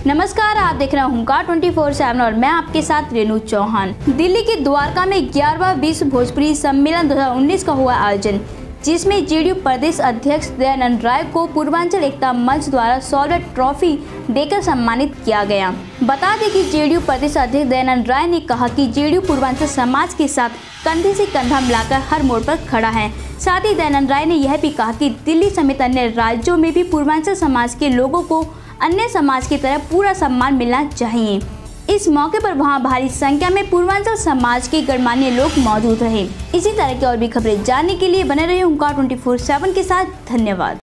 नमस्कार, आप देख रहे हैं हुंकार 24/7 और मैं आपके साथ रेणु चौहान। दिल्ली के द्वारका में 11वां विश्व भोजपुरी सम्मेलन 2019 का हुआ आयोजन, जिसमें जेडीयू प्रदेश अध्यक्ष दयानंद राय को पूर्वांचल एकता मंच द्वारा सॉल्वेट ट्रॉफी देकर सम्मानित किया गया। बता दें कि जेडीयू प्रदेश अध्यक्ष दयानंद राय ने कहा कि जेडीयू पूर्वांचल समाज के साथ कंधे से कंधा मिलाकर हर मोड़ पर खड़ा है। साथ ही दयानंद राय ने यह भी कहा कि दिल्ली समेत अन्य राज्यों में भी पूर्वांचल समाज के लोगों को अन्य समाज की तरह पूरा सम्मान मिलना चाहिए। इस मौके पर वहां भारी संख्या में पूर्वांचल समाज के गणमान्य लोग मौजूद रहे। इसी तरह की और भी खबरें जानने के लिए बने रहे हुंकार 24/7 के साथ। धन्यवाद।